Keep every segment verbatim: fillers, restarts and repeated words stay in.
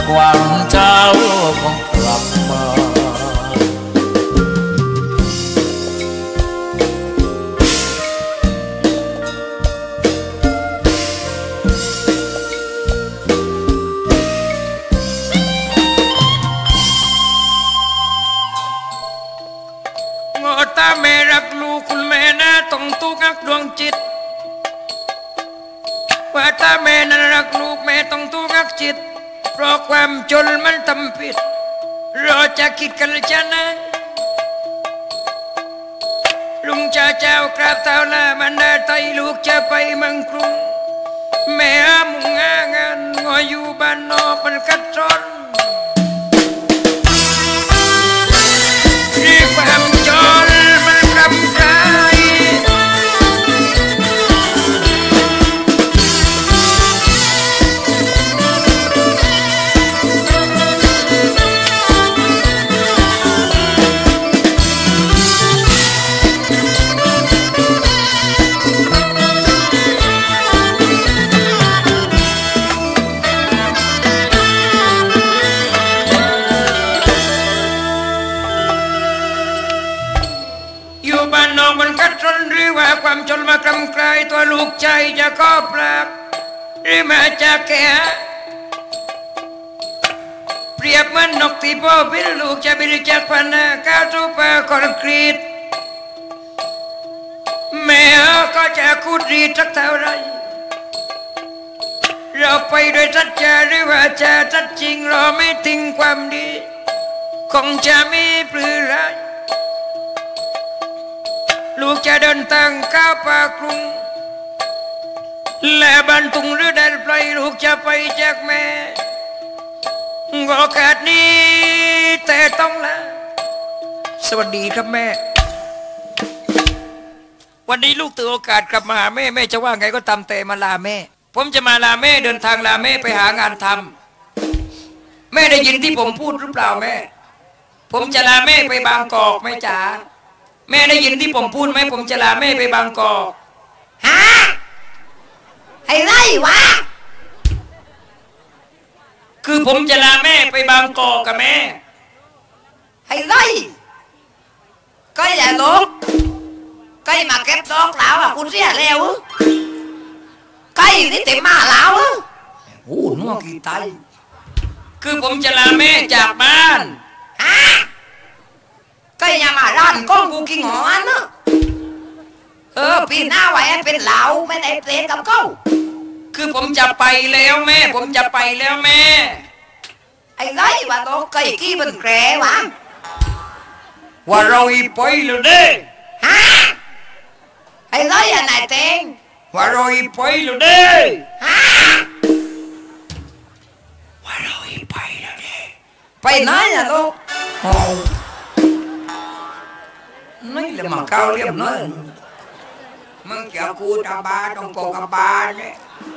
กวันเจ้าคงกลับมาตาแม่รักลูกคุณแม่น่าต้องตุกักดวงจิตว่าตาแม่นั้นรักลูกแม่ต้องตุกักจิตเพราะความจนมันทำผิดเราจะคิดกันจะนะลุงจะเจ้ากราบเท้าลามันได้ไตลูกจะไปเมืองกรุงแม่มุ่งงานงออยู่บ้านนอกมันกัดร้อนนี่ความจนมันรำคาญความจนมากำกลายตัวลูกใจจะก็ปราบหรือมาจากแก่เปรียบเหมือนนกที่พ่อเป็นลูกจะบินจากพนาก้าวสู่ป่าคอนกรีตแม่ก็จะคูดรีสักเท่าไรเราไปโดยทัดจาหรือว่าจะทัดจริงเราไม่ทิ้งความดีคงจะไม่ปลื้มไรลูกจะเดินทางก้าวป่ากรุงและบันทุงหรือแดนไกลลูกจะไปจากแม่โอกาสนี้แต่ต้องลาสวัสดีครับแม่วันนี้ลูกถือโอกาสกลับมาหาแม่แม่จะว่าไงก็ตามแต่มาลาแม่ผมจะมาลาแม่เดินทางลาแม่ไปหางานทำแม่ได้ยินที่ผมพูดหรือเปล่าแม่ผมจะลาแม่ไปบางกอกแม่จ๋าแม่ได้ยินที่ผมพูดไหมผมจะลาแม่ไปบางกอกฮะไอ้ไรวะคือผมจะลาแม่ไปบางกอกกับแม่ไอ้ไรก็อย่าลุกก็มาเก็บดอกแล้วอ่ะคุณเสียแล้วก็นี่เต็มมาแล้วโอ้นัวกี่ไตคือผมจะลาแม่จากบ้านฮะก็อย่ามาร้านก้องกูกินหออันเนอะเออพี่หน้าไว้เป็นเหลาไม่ได้เปลี่ยนกับเขาคือผมจะไปแล้วแม่ผมจะไปแล้วแม่ไอ้ไรวะโตไก่กี้เป็นแกรวะว่าเราอีไปเลยเด้ฮะไอ้ไรอันไหนเต็งว่าเราอีไปเลยเด้ฮะว่าเราอีไปเลยเด้ไปไหนอะลูกนี่là mà cao liêm nóiมึงเกี่ยวกูตาบาตรงโกกับบาเนี่ย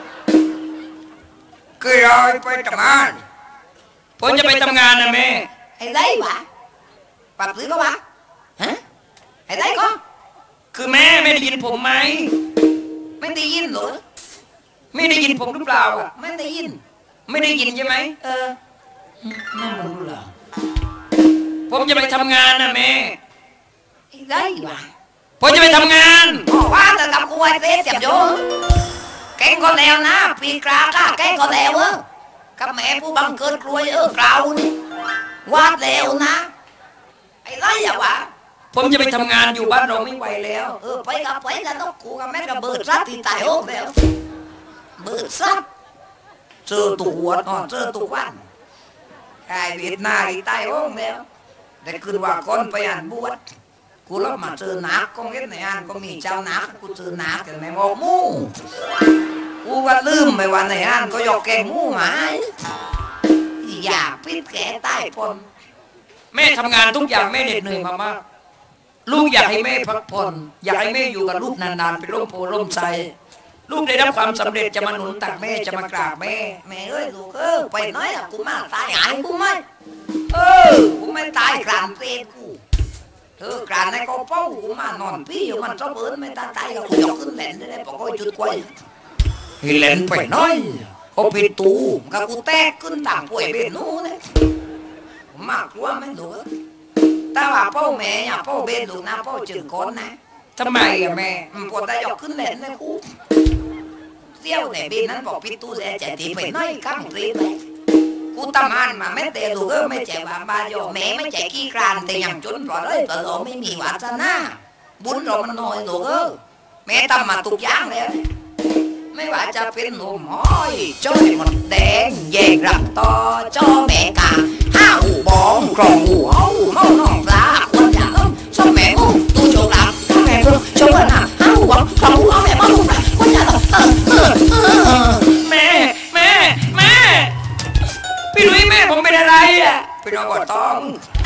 คือเราไปทำงานผมจะไปทำงานนะแม่ไอ้ได้วะปัดซื้อก็วะฮะไอ้ได้ก็คือแม่ไม่ได้ยินผมไหมไม่ได้ยินหรอไม่ได้ยินผมหรือเปล่าไม่ได้ยินไม่ได้ยินใช่ไหมเออไม่รู้หรอผมจะไปทำงานนะแม่ได้วะผมจะไปทำงานบอกว่าแต่กับกูไอ้เต๊ะจับโยแกงก็แล้วนะปีกราก้าแกงก็แล้วเออกับแม่ผู้บังเกิดกลวยเออกล่าวนี่วาดแล้วนะไอ้ไรอะวะผมจะไปทำงานอยู่บ้านเราไม่ไหวแล้วเออไปกับไปกันต้องกูกับแม่กับเบิร์ดซัดที่ตายโอ้แล้วเบิร์ดซัดเจอตัวอ่อนเจอตัววันไอ้เวียดนามที่ตายโอ้แล้วแต่คืนว่าคนไปอ่านบวชกูรับมาเจอหนักก็เห็นในอันก็มีเจ้าหนักกูเจอหนักแต่ไม่บอกมู่กูว่าลืมไปวันในอันก็ยกแกงมู่หมายอยากพิษแก่ใต้พลแม่ทำงานทุกอย่างแม่เหน็ดเหนื่อยมามากลูกอยากให้แม่พักผ่อนอยากให้แม่อยู่กับลูกนานๆเป็นร่มโพล่มไทรลูกได้รับความสำเร็จจะมาหนุนตักแม่จะมากราบแม่แม่เอ้ยลูกเออไปน้อยอะกูมาตายหายกูไม่เออกูไม่ตายกลางเตะกูเออกลางในกอเป้ากูมานอนพี่อยู่มันชอบเอิญไม่ตายตายกูยกขึ้นแหลนได้บอกว่าจุดกล้วยเห็นแหลนไปน้อยโอปิดตูกับกูแตกขึ้นต่างป่วยเป็นนู้นเลยมากกว่าไม่รู้แต่ว่าพ่อแม่อย่าพ่อเบนลูกนะพ่อจึงก้นนะทำไมอะแม่ปวดได้ยกขึ้นเล่นเลยครูเที่ยวในเบนนั้นบอกปิดตูจะจะตีไปน้อยข้างตรีเลยกูทำงานมาไม่เตะลูกเออไม่แจกว่าบาโยแม่ไม่แจกขี้ครานแต่ยังจนปล่อยเลยแต่เราไม่มีวาสนาบุญเรามันน้อยลูกเออแม่ทำมาทุกอย่างเลยไม่ว่าจะเป็นหนุ่มห้อยจ้อยหมดแดงแยกรังต่อจ้อแม่กาห้าหูบองกรองหูเอาเมาน้องปลาคนอยากต้มชอบแม่งูตูโจกหลับแม่กูชอบหน้าห้าหูบองกรองหูเอาแม่เมาลูกปลาคนอยากต้มเออเออเออแม่แม่แม่พี่ลุยแม่ผมเป็นอะไรอ่ะพี่น้องบ่ต้อง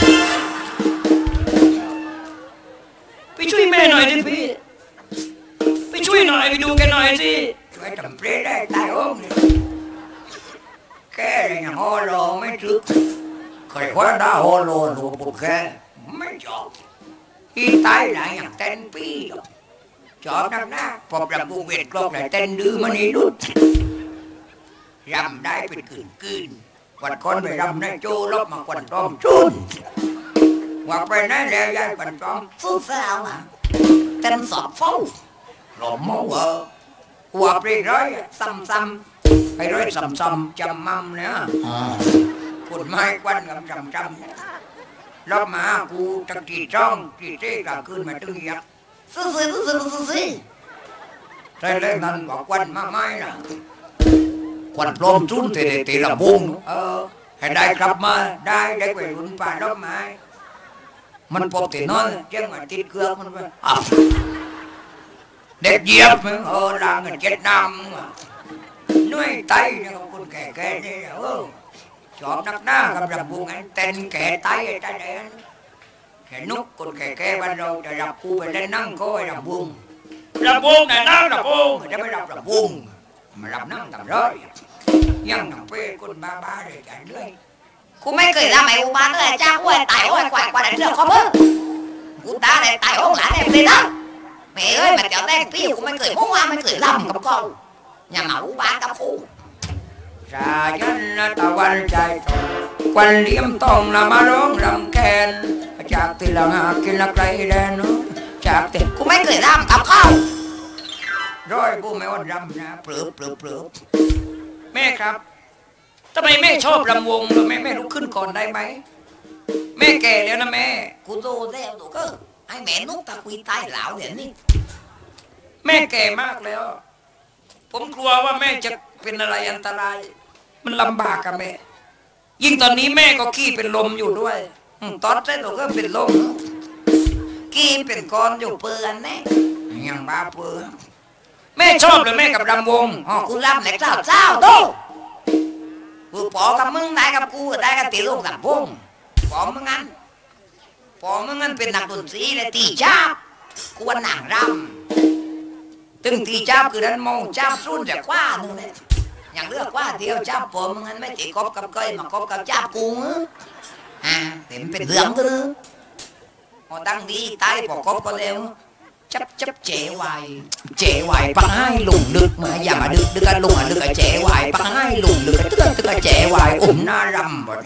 พี่ช่วยแม่หน่อยดิพี่ไปช่วยหน่อยไปดูแกหน่อยสิช่วยทำเปรย์ได้ตายโอ้มแค่ยังฮอโลไม่ถึกเคยว่าได้ฮอโลหนูปุ๊บแค่ไม่จบอีตายหลายอย่างเต้นปีจอบนักหน้าพอปรับปรุงเวทกลอกได้เต้นดื้อมันนี่ดุดรำได้เป็นคืนคืนวันคนไปรำได้โจลบมาควันต้อมชุนว่าไปนั่นแล้วยายควันต้อมสู้สาวอ่ะเต้นสอบเฝ้าหลอมมอหัวปรีร้อยซ้ำซ้ำให้ร้อยซ้ำซ้ำจำมั่มเนี่ยคนไม้ควันกับจำจำรอบมากูจังตีจ้องตีเจ๊กลางคืนมาตึงยักซื้อซื้อซื้อซื้อซื้อใช่เล่นนั้นบอกควันมาไม้นะควันปลอมจุ้นเตะเตะละบุงเออให้ได้กลับมาได้ได้ไปรุ่นป่ารอบไม้มันปกติน้อยเจ้ามาติดเครื่องมันไปเด็กเยียบมึงเออลาเงินเจ็ดน้ำนุ่ยไตเนี่ยคนแก่ๆนี่เออชอบนักหน้ากับรับบุงไอ้เต้นแก่ไตไอ้ตาแดงแค่นุกคนแก่ๆบ้านเราจะรับกูไปเล่นนั่งก็ไอ้รับบุงรับบุงไหนนั่งรับบุงจะไม่รับรับบุงมารับนั่งทำร้อยยังทำเป้คนบ้าๆเลยใจเลยกูไม่เคยทำไอ้อุบาทเลยจ้ากูไอ้ตายโอ้ยกวาดกวาดไอ้เรื่องข้อมือกูตาไอ้ตายโอ้หลานไอ้ตีนะแม่เอ้ยmà chợ đenพี่กูไม่เคยมั่วไม่เคยลำกับเขาnhà mẫu baกับกูรายันตะวันใจควันเลี้ยมตองละมาร้องรำแคนจากตีละหากินละไกลแดนนู้จากตีกูไม่เคยลำกับเขาร้อยกูไม่ว่ารำนะเปลือบเปลือบเปลือบแม่ครับทำไมแม่ชอบรำวงหรือแม่แม่ลุกขึ้นก่อนได้ไหมแม่แก่แล้วนะแม่กูโตแล้วดูก็ไอ้แม่นุกตะคุยตายเหลาเดี๋ยวนี้แม่แก่มากแล้วผมกลัวว่าแม่จะเป็นอะไรอันตรายมันลำบากกับแม่ยิ่งตอนนี้แม่ก็ขี้เป็นลมอยู่ด้วยตอนเต้นเราก็เป็นลมขี้เป็นก้อนอยู่เปื่อนแน่ยังบ้าเปื่อนแม่ชอบเลยแม่กับรำวงอ๋อกูรำไหนเจ้าเจ้าโตกูปอกับมึงได้กับกูได้กับตีลูกกับวงปอมึงงั้นพอมึงงั้นเป็นนักดนตรีเลยตีจ้ากูว่าหนังรำตึงตีจ้าคือนั้นมองจ้าสุ่นจากว่านึงเลยอย่างเลือกว่าเดียวจ้าพอมึงงั้นไม่ตีกบกับก้อยมาคบกับจ้ากูอ่าเห็นเป็นเรื่องก็เลยพอตั้งดีตายพอกบก็เร็วchấp chấp trẻ hoài trẻ hoài bằng hai lùng được mà giờ mà được được cái lùng mà được cái trẻ hoài bằng hai lùng được cái tức là tức là trẻ hoài ủng na rầm rồi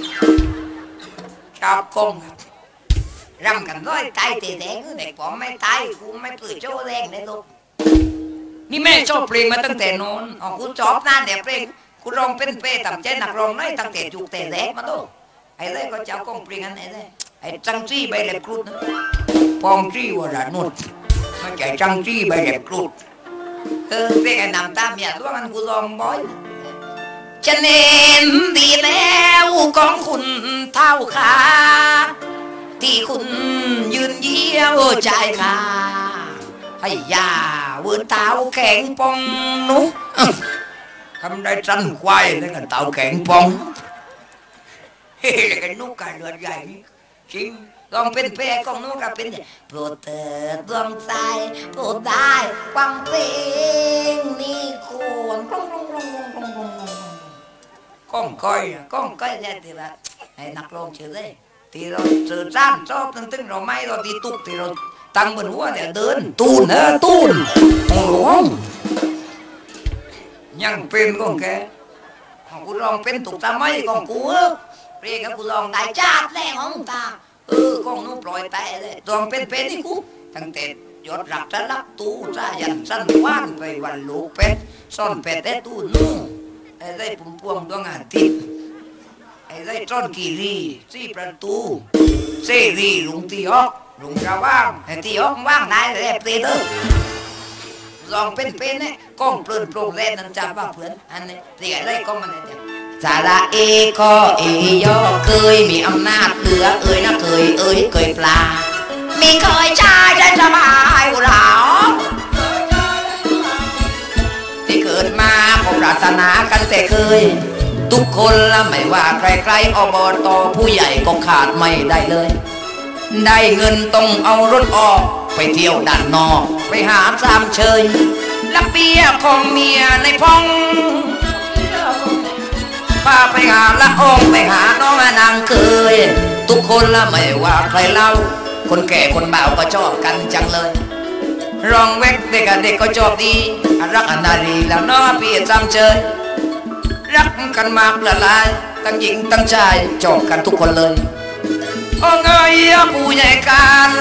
sao con rầm cảnh nói tay thì đen để bỏ mấy tay cũng mấy cười chỗ đen đấy luôn นี่แม่ชอบเพลงมาตั้งแต่นอนอ๋อกูชอบนั่นเนี่ยเพลงกูร้องเป็นเป้ต่ำใจหนักร้องน้อยตั้งแต่จุกแต่แรกมาตัวไอ้เลยก็เจ้ากองเพลงอันไหนเลยไอ้จังจี้ใบเล็บครุฑนะปองจี้วรานุชไม่ใช่จังจี้ใบเล็บครุฑเออเพลงไอ้น้ำตาเมียตัวมันกูร้องบ่อยจะเน้นดีแล้วของคุณเท่าขาที่คุณยืนเยี่ยวใจขาให้ยาเวืนเท้าแข็งปองนุ๊กทำได้สั้นควายเลยกันเท้าแข็งปองเฮ้ยกันนุ๊กกันเลือดใหญ่จริงลองเป็นเป้กองนุ๊กกับเป็นโปรดเถิดดวงใจโปรดได้ฟังเพลงนี่ควรกล้องกล้องกล้องกล้องกล้องกล้องก้อยกล้องก้อยได้ทีละให้นักร้องเชื่อเลยที่เราสื่อสารชอบตึงตึงเราไม่เราตีตุกที่เราตั้งบนหัวเนี่ยเดินตูนเออตูนโอ้โหยังเป็นของแกของกูลองเป็นตุกตาไม่ของกูเรียกกูลองได้ชาติแรงของตาเออของนู้ปล่อยแต่เลยตองเป็นเป็นที่กูตั้งแต่ยอดรักจะรักตู้จะยันสั้นว่านไปวันลูกเป็ดซ่อนเป็ดได้ตู้นู้ไอ้ได้ปุ่มพวงดวงอาทิตย์ไอ้ได้ซ่อนกีรีสี่ประตูเซรีลุงตีออกลุงจะว่างไอ้ตีออกว่างได้เลยเปเตอร์ลองเป็นเป็นเนี่ยกล้องเปลือนโปร่งแรงนั่นจับว่าเพื่อนอันนี้เรียกได้กล้องมันเนี่ยสาระเอก็เอยอเคยมีอำนาจเหลือเอ่ยนะเคยเอ่ยเคยปลามีเคยชายได้สบายกูหลาที่เกิดมาก็ปรารถนากันแต่เคยทุกคนละไม่ว่าใครๆอบตผู้ใหญ่ก็ขาดไม่ได้เลยได้เงินต้องเอารถออกไปเที่ยวด้านนอกไปหาสามเชยลักเบียของเมียในพ้องพาไปหาละองไปหาน้องนางเคยทุกคนละไม่ว่าใครเล่าคนแก่คนบ่าวก็ชอบกันจังเลยรองเวกเด็กเด็กก็ชอบดีรักอนารีแล้วน้อพี่จำเจยรักกันมากละลายตั้งหญิงตั้งชายชอบกันทุกคนเลยโอ้เงยผู้ใหญ่กัน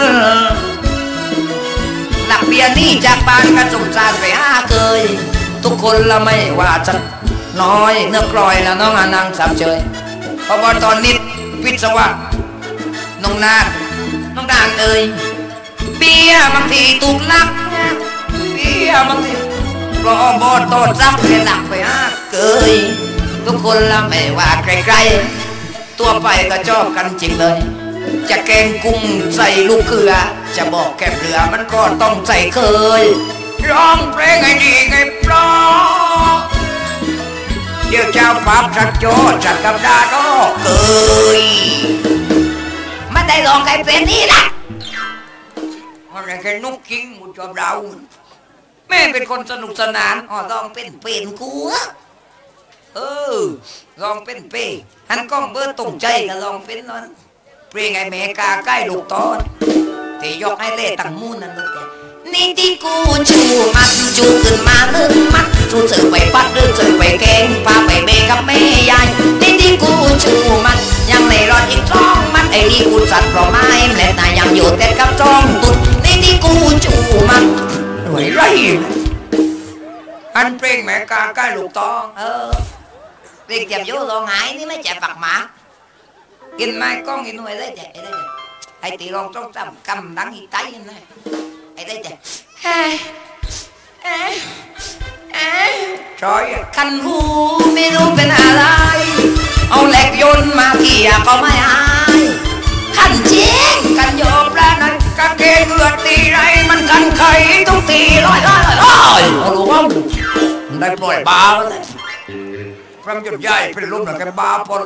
หลักเบียร์นี่จากบ้านกันสมสารไปห้าเคยทุกคนละไม่ว่าจะน้อยเนื้อกลอยแล้วน้องอนังสามเจยพอบอตอนนิดวิศวะน้องนางน้องนางเอ่ยเบียร์บางทีตุกลักเบียร์บางทีพอบอตอนซักเรียนหลักไปห้าเคยทุกคนละไม่ว่าใครๆตัวไปก็ชอบกันจริงเลยจะแกงกุ้งใส่ลูกเกลือจะบอกแกเรือมันก็ต้องใส่เคยร้องเพลงให้ดีไงเพราะเดี๋ยวเจ้าภาพจัดโจจัดกับดาโดเกยมันได้ลองใครเป็นนี่ล่ะอะไรแค่นุกกิ้งมุดจอบเราแม่เป็นคนสนุกสนานอ๋อลองเป็นเป็นกูเออลองเป็นเป้หันกล้องเบิร์ตรงใจก็ลองเป็นนอนเปลี่ยนไงแม่กาใกล้ลูกตอนที่ยกให้เล่ตั้งมูนนั่นลูกแกนี่ที่กูชูมันจูขึ้นมาลึกมัดสู้เสือไปปัดหรือเสือไปแกงพาไปเบกับแม่ยายนี่ที่กูชูมันยังในรอดอีกสองมันไอ้นี่กูสัตว์เพราะไม้แหละแต่ยังอยู่แต่กับจ้องตุดนี่ที่กูชูมันรวยไรอันเปลี่ยนแม่กาใกล้ลูกตอนเออเปลี่ยนเจ็บโย่ลองหายนี่ไม่เจ็บปากหมากินไม้ก้องกินหน่วยได้เจ๊ไอ้ได้เจ๊ไอ้ตีรองต้องจำกำดังอีไตนั่นแหละไอ้ได้เจ๊เฮ้เอ๊ะเอ๊ะจอยคันหูไม่รู้เป็นอะไรเอาเหล็กโยนมาเกี่ยก็ไม่อายคันจริงกันโยบแล้วนั้นกางเกงเลือดตีไรมันกันไข่ต้องตีร้อยร้อยร้อยเอาลูกว่าได้ปล่อยบาเลยพรำจุดใหญ่เป็นรูปหนังแกบาปน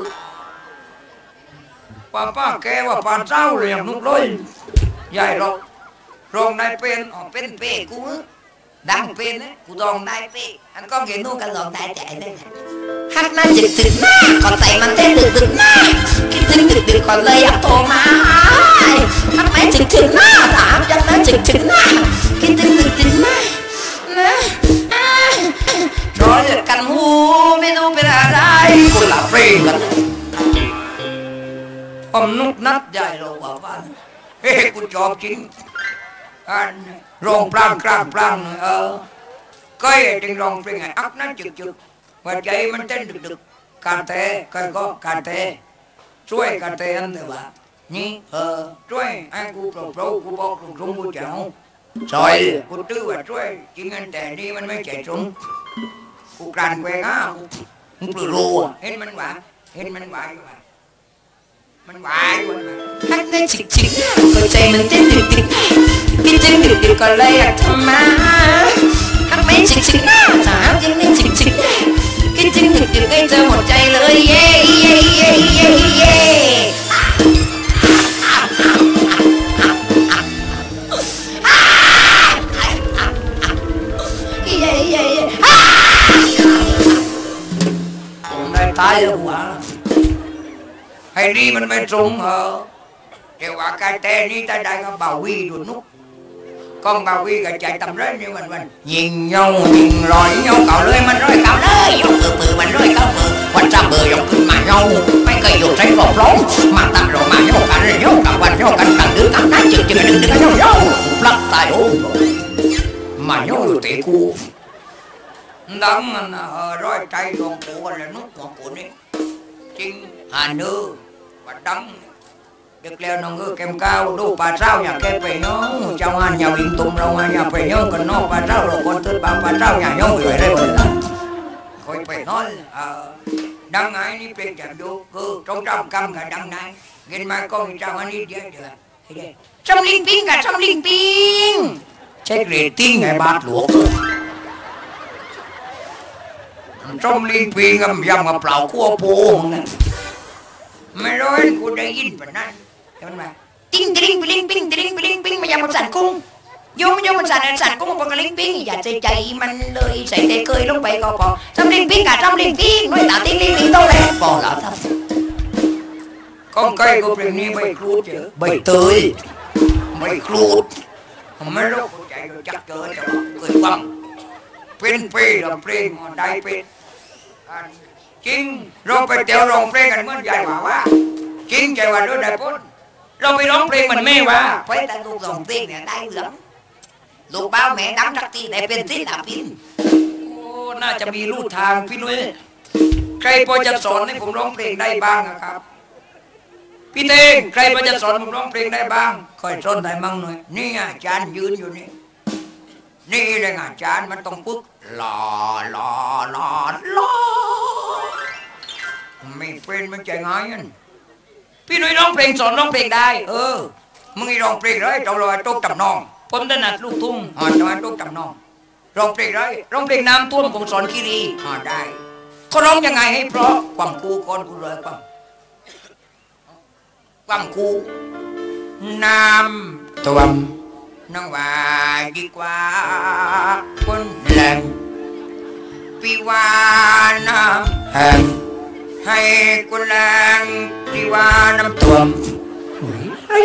ป้าป้าแกว่าป้าเจ้าเรียงนุกเลยใหญ่หรอกรองได้เป็นอ๋อเป็นเป้กูดังเป็นนะกูลองได้เป้อันก็เห็นนู่นกันลองได้ใจได้ฮักน่าจึกถึงหน้าก่อนใจมันเต้นดึกดึกหน้าคิดถึงดึกดึกก่อนเลยอยากโทรมาฮักไม่จึกถึงหน้าถามจังนะจึกถึงหน้าคิดถึงดึกดึกหน้านะรอจะกันหูไม่รู้เป็นอะไรกูหลับเร่งกันอมนุกนัดใหญ่เราว่าบ้านเฮ้กูจอบจริงอันรองปรางกลางปรางเออก็ยังจึงรองเป็นไงอักนั้นจึกจึกว่าใจมันเต้นดึกดึกการเตะก็ก็การเตะช่วยการเตะอันเดียวว่านี่เออช่วยไอ้กูโปรโปรกูบอกตรงตรงกูจะเอาซอยกูตื้อว่าช่วยจริงอันแต่นี่มันไม่ใจตรงกูกลั่นแกงอ้าวมึงปลุกรัวเห็นมันหวานเห็นมันหวานมันหวานฮักได้จิกจิกก็ใจมันเต้นดึกดึกคิดถึงดึกดึกก็เลยอยากทำมาฮักไม่จิกจิกหน้าถามยังไม่จิกจิกคิดถึงดึกดึกให้เธอหมดใจเลยเย่เย่เย่เย่เย่เย่เย่เย่ได้ตายแล้ววะไอ้นี่มันไม่ตรงเหรอเดี๋ยวว่าการเตะนี่taได้ก็bảo vi đuổi nút con bảo vi cái chạy tầm đấy như mình mình nhìn nhau nhìn rồi nhau cậu lưới mình rồi cậu đó กูดังมันเออร้อยใจหลวงปู่กันเลยนุ๊กของกูนี่จริงหาเนื้อvà đắng được leo nó ngư kèm cao đủ bà sao nhà kê về nó trong anh nhà bình tùng đâu nhà về nhớ còn nó bà sao rồi con tư bà bà sao nhà nhớ về đây rồi coi về nói đăng ai đi về chạm vô cứ trong trong cam cả đăng này nghe mai con trong anh đi chơi được trong linh pin cả trong linh pin chết rể tin ngày bát luộc trong linh pin ngầm dầm ngập lẩu cua bù mày nói cô đã yên vàนั่นมันมาติ้งติ้งปิ้งปิ้งติ้งปิ้งปิ้งมายำมันสั่นกุ้งโยมโยมมันสั่นสั่นกุ้งมันก็ลิ้งปิ้งอย่าใจใจมันเลยใส่ใจเคยลงไปก็พอทำลิ้งปิ้งกับทำลิ้งปิ้งน้อยตาติ้งลิ้งปิ้งโตเลยพอแล้วทำcon cây của mìnhนี่ไม่ครูดเจอไม่เตยไม่ครูดไม่รู้กูใจกูจักเจอจะเคยฟังเป็นปีละเพลงได้เป็นจริงเราไปเที่ยวร้องเพลงกันเมื่อใหญ่กว่าว่าจริงใจว่าด้วยได้พ้นเราไปร้องเพลงมันไม่ว่าไปแต่ลูกร้องเพลงเนี่ยได้เหลืองลูกบ้าแม่ดังสักทีได้เป็นศิลปินโอ้น่าจะมีลู่ทางพี่นุ้ยใครพอจะสอนให้ผมร้องเพลงได้บ้างครับพี่เต้งใครพอจะสอนผมร้องเพลงได้บ้างค่อยสอนได้มั่งหน่อยนี่อาจารย์ยืนอยู่นี่นี่เลยอาจารย์มันต้องปึ๊กหล่อหล่อหล่อหล่อไม่เป็นมันใจง่ายนั่นพี่นุ้ยร้องเพลงสอนร้องเพลงได้เออมึงร้องเพลงเลยเราลอยตุ๊กจำนองผมถนัดลูกทุ่งอ่าทำไมตุ๊กจำนองร้องเพลงเลยร้องเพลงน้ำท่วมของสอนคีรีอ่าได้เขาร้องยังไงให้เพราะความคูก่อนกูเลยความความคูน้ำท่วมน้องว่าดีกว่าคนแหลงพี่ว่าน้ำแห้งให้กุแรงที่ว่าน้ำท่วมเฮ้ย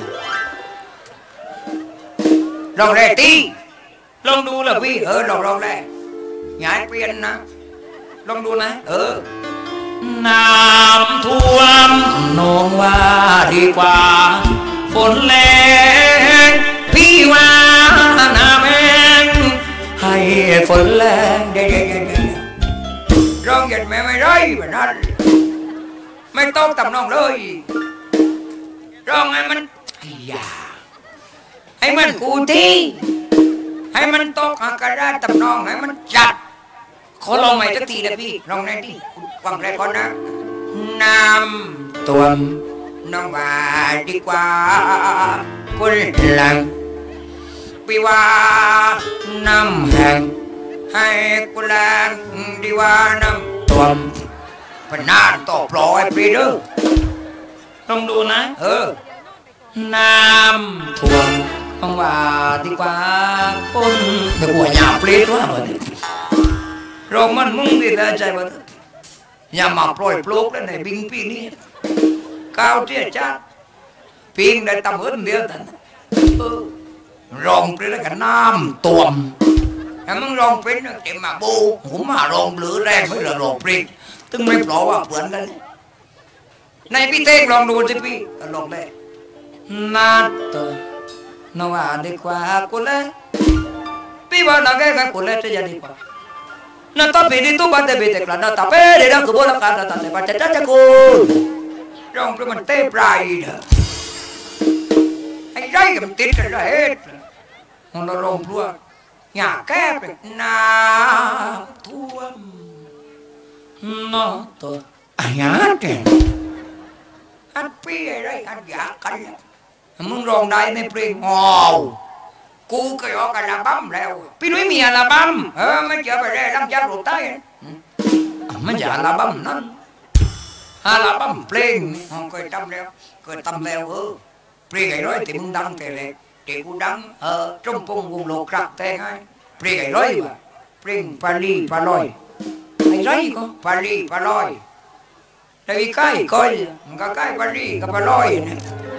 ลองแรตีลองดูละพี่เออลองลองแรย้ายเปลี่ยนนะลองดูนะเออน้ำท่วมน้องว่าดีกว่าฝนแรงพี่ว่าน้ำแห้งให้ฝนแรงเด็ดๆร้องยันแม่ไม่ได้แบบนั้นไม่ต้องตำนองเลยร้องให้มันอย่าให้มันกูที่ให้มันตกอากาศตำนองให้มันจัดขอลองใหม่สักทีนะพี่ลองในที่ฟังแรกก่อนนะน้ำท่วมน้องว่าดีกว่าคนหลังพี่ว่าน้ำแห้งให้กุแรงดีว่าน้ำท่วมพนานต่อปล่อยไปเด้อต้องดูนะเออน้ำท่วมต้องว่าดีกว่าคนเดี๋ยวหัวหยาบเปรี้ยวว่ามันเรามันมุ่งดีแล้วใจมันอย่ามาปล่อยปลุกแล้วในบิงปีนี้ก้าวเจี๊ยจ้าพิงได้ตำเอิญเดียวแต่รองเปรี้ยวกันน้ำท่วมแต่มึงรองเปรี้ยวเก็บมาบูผมมารองหรือแรงไม่เหลือรองเปรี้ยวตึงไม่ปล่อยว่าเปลือนกันในพี่เต้งลองดูสิพี่ก็ลองเลยน้ำตัวน้องว่าดีกว่ากูเลยพี่ว่านักแก่กูเลยจะยังดีกว่านั่นต้องไปดีตู้บ้านเด็กเด็กแล้วนั่นต้องไปเดี๋ยวกูบอกแล้วกันนั่นต้องไปจัดจัดกูร้องเพลงมันเต้ปลายเด้อไอ้ไรกับติดกันเลยมันร้องเพลงอยากแก้ไปน้ำท่วมน้องตัวอันยากเองอันพี่อะไรอันยากกันมึงร้องได้ในเพลงงอกูเคยออกอัลบั้มแล้วพี่นุ้ยมีอัลบั้มเออไม่เจอไปได้รับจ้างหลุดใต้ไม่ใช่อัลบั้มนั้นอัลบั้มเพลงเคยทำแล้วเคยทำแล้วเออเพลงไอ้ร้อยที่มึงดังแต่เล็กที่กูดังเออจมพงวงโลกรักแต่ไงเพลงไอ้ร้อยวะเพลงปาลีปาลอยไอ้ร้อยก็ปาลีปาลอยแต่อีกใกล้ก้อยมันก็ใกล้ปาลีกับปาลอยเนี่ย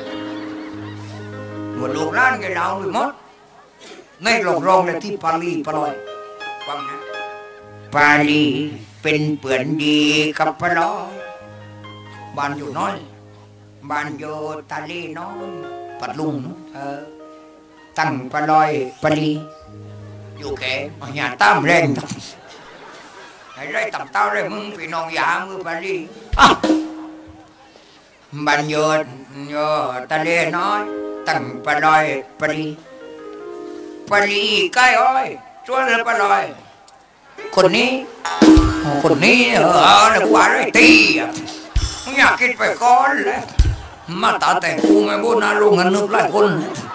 หมดลูกร้านกันเราหมดในหลงรองเลยที่ปาลีปาลอยฟังนะปาลีเป็นเปื่อนดีกับปาลอยบ้านอยู่น้อยบ้านอยู่ตาลีน้อยปัดลุงเออตั้งปาลอยปาลีอยู่แกอย่าตามแรงไอ้ไรต่ำเต้าไรมึงพี่น้องยามือปารีบันโยนโยตะเลน้อยตั้งปลอยปรีปรีใกล้อ้อยชวนเลยปลอยคนนี้คนนี้เออแล้วว่าไรตีมึงอยากกินไปก่อนเลยมาตาแต่งกูไม่บูนาลงเงินนึกหลายคน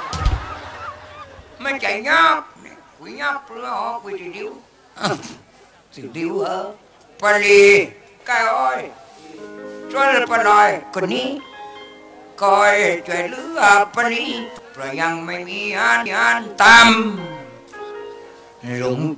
ไม่ใจงับกุยงับเปลือกกุยทีเดียวทีเดียวเออปลีใกล้อ้อยช่วยเหลือปลอยคนนี้คอยช่วยเหลือปลีเพราะยังไม่มีอันยันตามลุง